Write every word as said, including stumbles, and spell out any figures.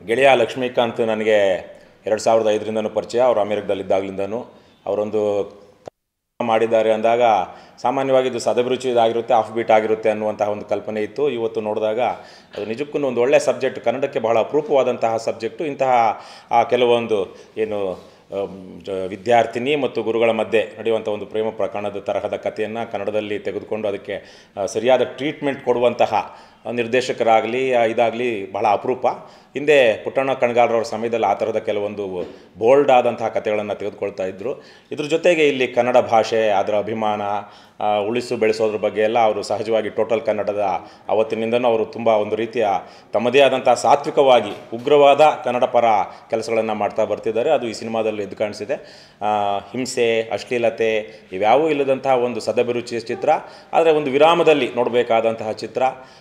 ಗೆಳೆಯ ಲಕ್ಷ್ಮೀಕಾಂತ್ ನನಗೆ ಎರಡು ಸಾವಿರದ ಐದರಿಂದನೂ ಪರಿಚಯ. ಅವರು ಅಮೆರಿಕದಲ್ಲಿದ್ದಾಗಲಿಂದನೂ ಅವರೊಂದು ಮಾಡಿದ್ದಾರೆ ಅಂದಾಗ ಸಾಮಾನ್ಯವಾಗಿ ಇದು ಸದಭಿರುಚಿ ಇದಾಗಿರುತ್ತೆ, ಆಫ್ ಬೀಟ್ ಆಗಿರುತ್ತೆ ಅನ್ನುವಂತಹ ಒಂದು ಕಲ್ಪನೆ ಇತ್ತು. ಇವತ್ತು ನೋಡಿದಾಗ ಅದು ನಿಜಕ್ಕೂ ಒಂದು ಒಳ್ಳೆಯ ಸಬ್ಜೆಕ್ಟ್, ಕನ್ನಡಕ್ಕೆ ಬಹಳ ಅಪರೂಪವಾದಂತಹ ಸಬ್ಜೆಕ್ಟು. ಇಂತಹ ಕೆಲವೊಂದು ಏನು ವಿದ್ಯಾರ್ಥಿನಿ ಮತ್ತು ಗುರುಗಳ ಮಧ್ಯೆ ನಡೆಯುವಂಥ ಒಂದು ಪ್ರೇಮ ಪ್ರಕರಣದ ತರಹದ ಕಥೆಯನ್ನು ಕನ್ನಡದಲ್ಲಿ ತೆಗೆದುಕೊಂಡು ಅದಕ್ಕೆ ಸರಿಯಾದ ಟ್ರೀಟ್ಮೆಂಟ್ ಕೊಡುವಂತಹ ನಿರ್ದೇಶಕರಾಗಲಿ ಇದಾಗಲಿ ಬಹಳ ಅಪರೂಪ. ಹಿಂದೆ ಪುಟ್ಟಣ್ಣ ಕಣಗಾಲರವರ ಸಮಯದಲ್ಲಿ ಆ ಥರದ ಕೆಲವೊಂದು ಬೋಲ್ಡ್ ಆದಂತಹ ಕಥೆಗಳನ್ನು ತೆಗೆದುಕೊಳ್ತಾ ಇದ್ದರು. ಇದ್ರ ಜೊತೆಗೆ ಇಲ್ಲಿ ಕನ್ನಡ ಭಾಷೆ, ಅದರ ಅಭಿಮಾನ ಉಳಿಸು ಬೆಳೆಸೋದ್ರ ಬಗ್ಗೆ ಎಲ್ಲ ಅವರು ಸಹಜವಾಗಿ ಟೋಟಲ್ ಕನ್ನಡದ ಅವತ್ತಿನಿಂದನೂ ಅವರು ತುಂಬ ಒಂದು ರೀತಿಯ ತಮ್ಮದೇ ಆದಂಥ ಸಾತ್ವಿಕವಾಗಿ ಉಗ್ರವಾದ ಕನ್ನಡ ಪರ ಕೆಲಸಗಳನ್ನು ಮಾಡ್ತಾ ಬರ್ತಿದ್ದಾರೆ. ಅದು ಈ ಸಿನಿಮಾದಲ್ಲಿ ಎದ್ದು ಕಾಣಿಸಿದೆ. ಹಿಂಸೆ, ಅಶ್ಲೀಲತೆ ಇವ್ಯಾವೂ ಇಲ್ಲದಂತಹ ಒಂದು ಸದಭಿರುಚಿಯ ಚಿತ್ರ, ಆದರೆ ಒಂದು ವಿರಾಮದಲ್ಲಿ ನೋಡಬೇಕಾದಂತಹ ಚಿತ್ರ.